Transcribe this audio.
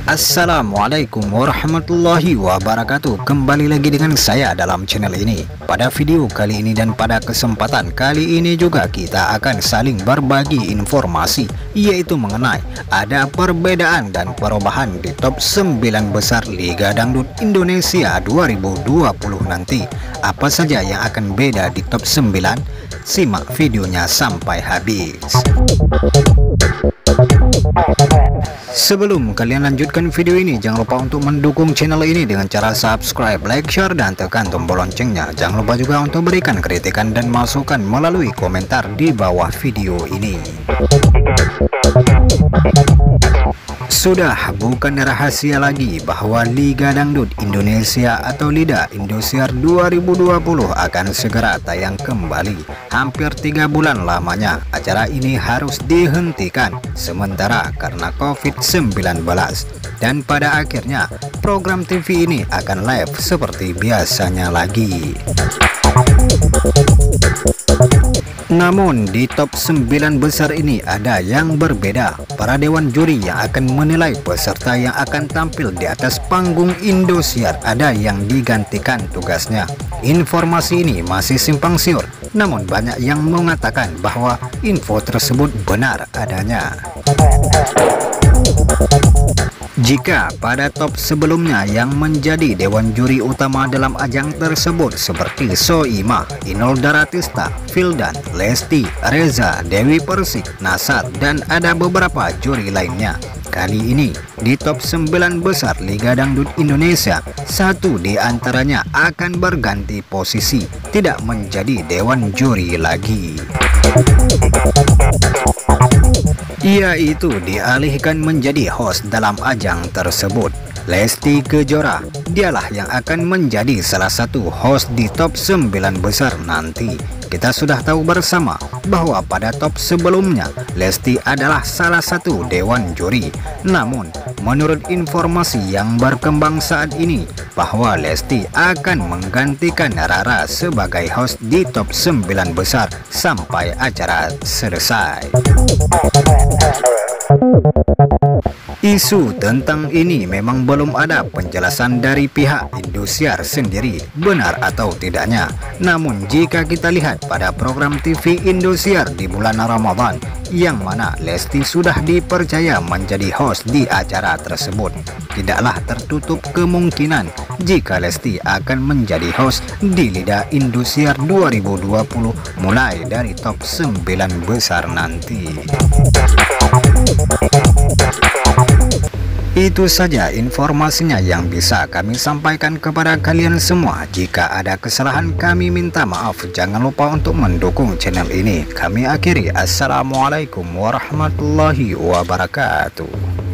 Assalamualaikum warahmatullahi wabarakatuh. Kembali lagi dengan saya dalam channel ini. Pada video kali ini dan pada kesempatan kali ini juga kita akan saling berbagi informasi, yaitu mengenai ada perbedaan dan perubahan di top 9 besar Liga Dangdut Indonesia 2020 nanti. Apa saja yang akan beda di top 9? Simak videonya sampai habis. Sebelum kalian lanjutkan video ini, jangan lupa untuk mendukung channel ini dengan cara subscribe, like, share, dan tekan tombol loncengnya. Jangan lupa juga untuk berikan kritikan dan masukan melalui komentar di bawah video ini. Sudah bukan rahasia lagi bahwa Liga Dangdut Indonesia atau LIDA Indosiar 2020 akan segera tayang kembali. Hampir 3 bulan lamanya acara ini harus dihentikan sementara karena COVID-19. Dan pada akhirnya program TV ini akan live seperti biasanya lagi. Namun di top 9 besar ini ada yang berbeda. Para dewan juri yang akan menilai peserta yang akan tampil di atas panggung Indosiar ada yang digantikan tugasnya. Informasi ini masih simpang siur, namun banyak yang mengatakan bahwa info tersebut benar adanya. Jika pada top sebelumnya yang menjadi dewan juri utama dalam ajang tersebut seperti Soimah, Inul Daratista, Vildan, Lesti, Reza, Dewi Persik, Nasar, dan ada beberapa juri lainnya. Kali ini di top 9 besar Liga Dangdut Indonesia, satu di antaranya akan berganti posisi, tidak menjadi dewan juri lagi. Yaitu dialihkan menjadi host dalam ajang tersebut. Lesti Kejora, dialah yang akan menjadi salah satu host di top 9 besar nanti. Kita sudah tahu bersama bahwa pada top sebelumnya Lesti adalah salah satu dewan juri. Namun menurut informasi yang berkembang saat ini bahwa Lesti akan menggantikan Rara sebagai host di top 9 besar sampai acara selesai. Isu tentang ini memang belum ada penjelasan dari pihak Indosiar sendiri benar atau tidaknya. Namun jika kita lihat pada program TV Indosiar di bulan Ramadan, yang mana Lesti sudah dipercaya menjadi host di acara tersebut, tidaklah tertutup kemungkinan jika Lesti akan menjadi host di LIDA Indosiar 2020 mulai dari top 9 besar nanti. Itu saja informasinya yang bisa kami sampaikan kepada kalian semua. Jika ada kesalahan kami minta maaf. Jangan lupa untuk mendukung channel ini. Kami akhiri. Assalamualaikum warahmatullahi wabarakatuh.